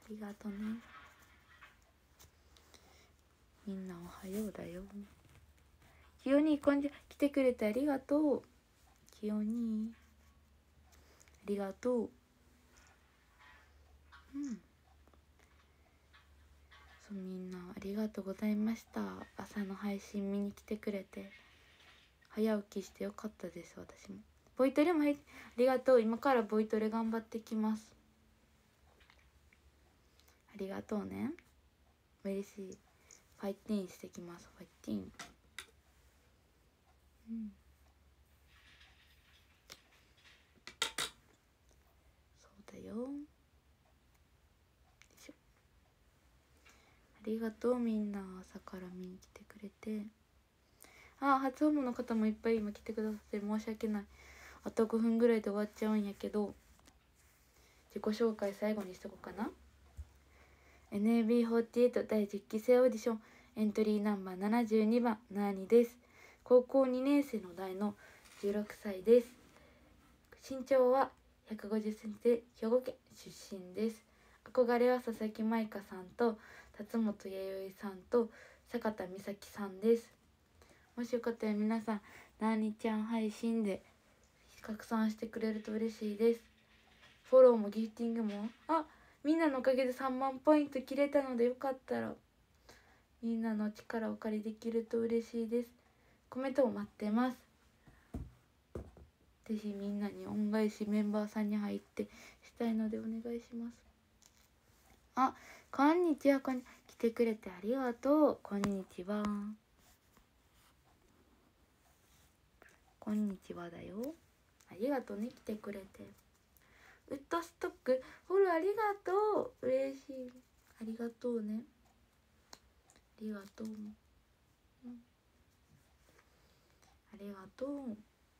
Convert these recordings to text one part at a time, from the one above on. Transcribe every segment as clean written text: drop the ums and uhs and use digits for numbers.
りがとね。みんなおはようだよ。きよに来てくれてありがとう。きよにありがとう。そう、みんなありがとうございました。朝の配信見に来てくれて早起きしてよかったです。私もボイトレもありがとう。今からボイトレ頑張ってきます。ありがとうね。嬉しい。ファイティンしてきます。ファイティン。そうだよ。ありがとう。みんな朝から見に来てくれて。初訪問の方もいっぱい今来てくださって申し訳ない。あと5分ぐらいで終わっちゃうんやけど、自己紹介最後にしとこうかな。 NAB48 第10期生オーディションエントリーナンバー72番なーにです。高校2年生の代の16歳です。身長は150センチで兵庫県出身です。憧れは佐々木舞香さんと辰本弥生さんと坂田美咲さんです。もしよかったら皆さんなーにちゃん配信で拡散してくれると嬉しいです。フォローもギフティングもみんなのおかげで3万ポイント切れたので、よかったらみんなの力をお借りできると嬉しいです。コメントも待ってます。ぜひみんなに恩返しメンバーさんに入ってしたいのでお願いします。こんにちは。来てくれてありがとう。こんにちは。こんにちはだよ。ありがとうね、来てくれて。ウッドストックフォローありがとう。嬉しい。ありがとうね。ありがとう。ありがとう。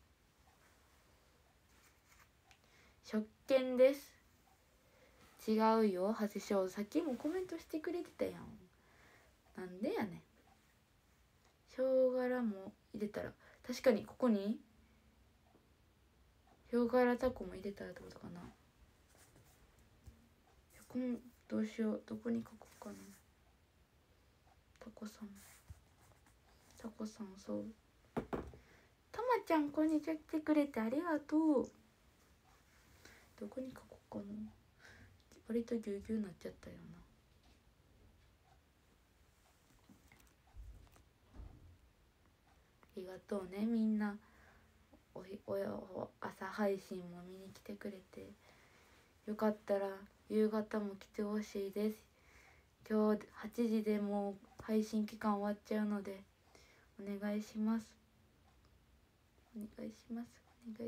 食券です。違うよ、はせしょう。さっきもコメントしてくれてたやん。なんでやねん。ヒョウ柄も入れたら、確かにここにヒョウ柄タコも入れたらってことかな。どうしよう、どこに書こうかな。タコさん、そうたまちゃん、こんにちは。来てくれてありがとう。どこに書こうかな。割とぎゅうぎゅうになっちゃったよな。ありがとうね、みんな。朝配信も見に来てくれて、よかったら夕方も来てほしいです。今日8時でもう配信期間終わっちゃうのでお願いします。お願いします。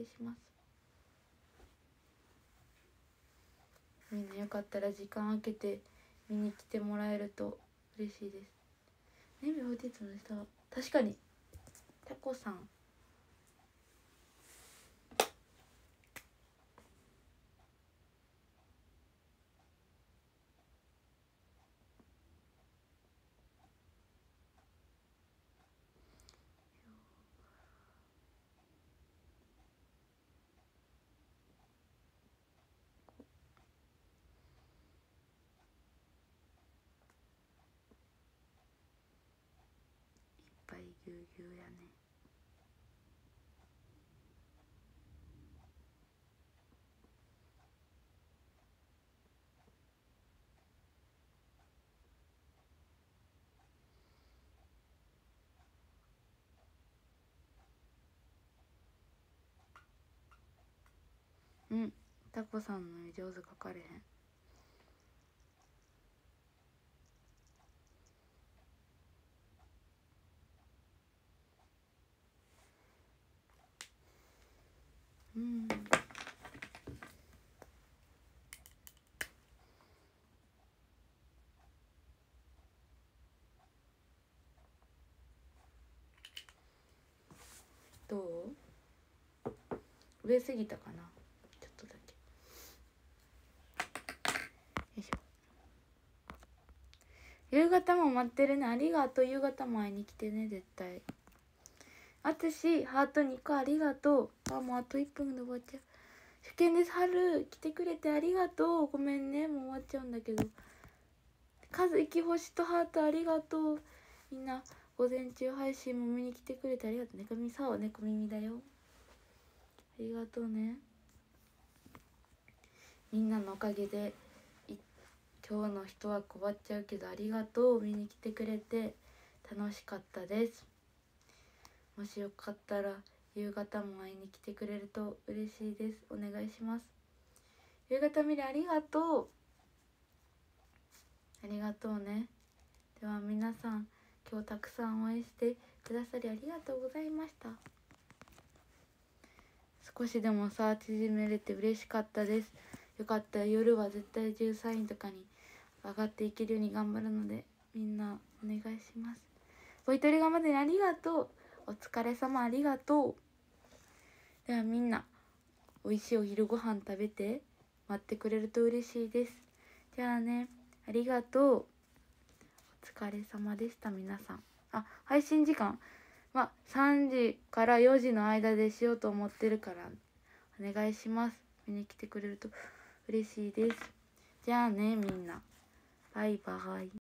みんなよかったら時間空けて見に来てもらえると嬉しいです。ねみほうてつの下、確かにタコさん。いっぱいぎゅうぎゅうやね。タコさんの絵上手描かれへん。どう？上すぎたかな、ちょっとだけ。よいしょ。夕方も待ってるね。ありがとう。夕方も会いに来てね、絶対。あつしハート2個ありがとう。もうあと1分で終わっちゃう。受験です。春来てくれてありがとう。ごめんね、もう終わっちゃうんだけど、数生き星とハートありがとう。みんな午前中配信も見に来てくれてありがとう。猫耳さお猫耳だよ、ありがとうね。みんなのおかげで今日の一枠終わっちゃうけどありがとう。見に来てくれて楽しかったです。もしよかったら夕方も会いに来てくれると嬉しいです。お願いします。夕方見れありがとう。ありがとうね。では皆さん、今日たくさん応援してくださりありがとうございました。少しでも差縮めれて嬉しかったです。よかったら夜は絶対13位とかに上がっていけるように頑張るので、みんなお願いします。ボイトレ頑張ってありがとう。お疲れ様、ありがとう。ではみんな美味しいお昼ご飯食べて待ってくれると嬉しいです。じゃあね、ありがとう。お疲れ様でした。皆さん、配信時間は3時から4時の間でしようと思ってるからお願いします。見に来てくれると嬉しいです。じゃあねみんな、バイバイ。